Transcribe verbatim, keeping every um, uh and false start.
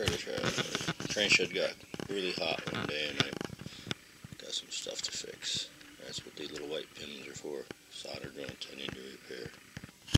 trailer trap. Train shed got really hot one day and I got some stuff to fix. That's what these little white pins are for, soldered.